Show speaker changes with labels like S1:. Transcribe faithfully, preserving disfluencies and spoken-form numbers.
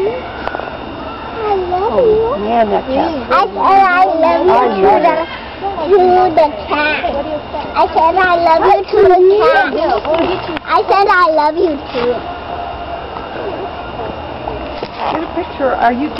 S1: I love you.
S2: Man, that cat.
S1: I said I love you to the, to the cat. I said I love you to the cat. I said I love you too.
S2: Get a picture. Are you